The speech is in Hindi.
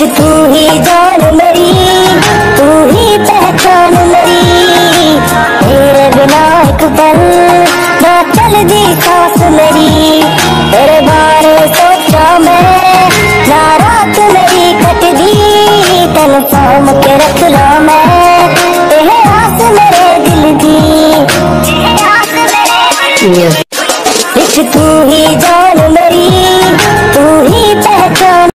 तू ही जान मेरी, तू ही पहचान मेरी। तेरे बिना एक पल ना चलदी सांस मेरी। तेरे बारे सोचा मैं ना रात मेरी कटदी। तेन थाम के रख ला मैं, यह आस मेरे दिल दी।